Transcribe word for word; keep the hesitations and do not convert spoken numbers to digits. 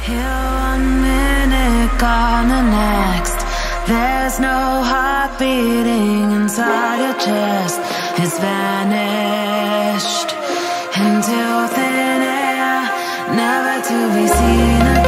Here one minute, gone the next. There's no heart beating inside your chest. It's vanished into thin air, never to be seen again.